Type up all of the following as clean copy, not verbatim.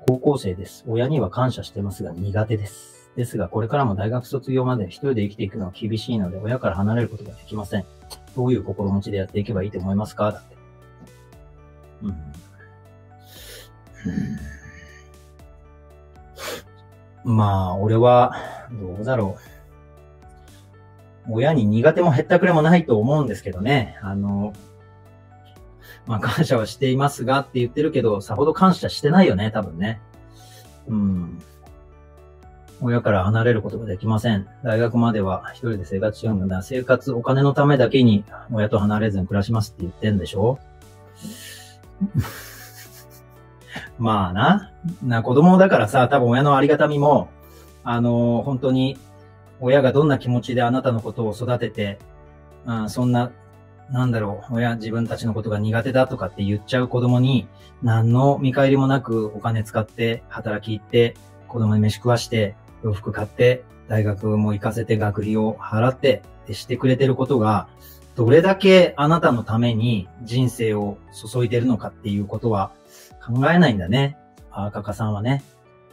高校生です。親には感謝してますが苦手です。ですが、これからも大学卒業まで一人で生きていくのは厳しいので、親から離れることができません。どういう心持ちでやっていけばいいと思いますか？だって。まあ、俺は、どうだろう。親に苦手もへったくれもないと思うんですけどね。感謝はしていますがって言ってるけど、さほど感謝してないよね、多分ね。親から離れることができません。大学までは一人で生活しようのだ。お金のためだけに親と離れずに暮らしますって言ってんでしょ？まあ子供だからさ、多分親のありがたみも、本当に、親がどんな気持ちであなたのことを育てて、そんな、自分たちのことが苦手だとかって言っちゃう子供に、何の見返りもなくお金使って、働き行って、子供に飯食わして、洋服買って、大学も行かせて学費を払って、してくれてることが、どれだけあなたのために人生を注いでるのかっていうことは考えないんだね。アーカカさんはね。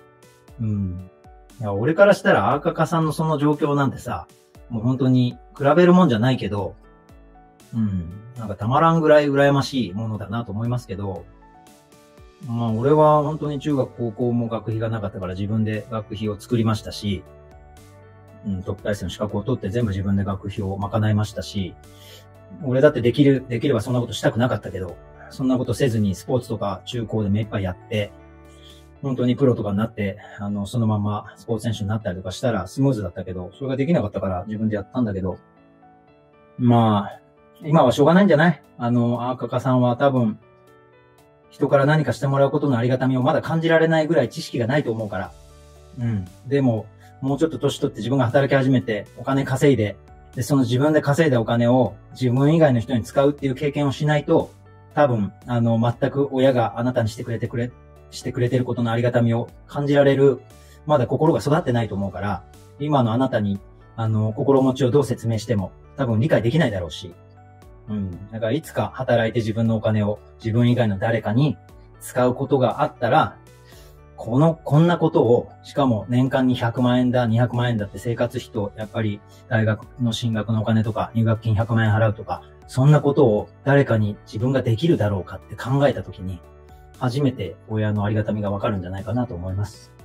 いや、俺からしたらアーカカさんのその状況なんてさ、もう本当に比べるもんじゃないけど、たまらんぐらい羨ましいものだなと思いますけど、俺は本当に中学高校も学費がなかったから自分で学費を作りましたし、特待生の資格を取って全部自分で学費を賄いましたし、俺だってできればそんなことしたくなかったけど、そんなことせずにスポーツとか中高で目いっぱいやって、本当にプロとかになって、そのままスポーツ選手になったりとかしたらスムーズだったけど、それができなかったから自分でやったんだけど、今はしょうがないんじゃない？アーカカさんは多分、人から何かしてもらうことのありがたみをまだ感じられないぐらい知識がないと思うから。でも、もうちょっと年取って自分が働き始めて、お金稼いで、で、その自分で稼いだお金を自分以外の人に使うっていう経験をしないと、多分、全く親があなたにしてくれてることのありがたみを感じられる、まだ心が育ってないと思うから、今のあなたに、心持ちをどう説明しても、多分理解できないだろうし。だからいつか働いて自分のお金を自分以外の誰かに使うことがあったら、こんなことを、しかも年間に100万円だ、200万円だって生活費と、やっぱり大学の進学のお金とか、入学金100万円払うとか、そんなことを誰かに自分ができるだろうかって考えたときに、初めて親のありがたみがわかるんじゃないかなと思います。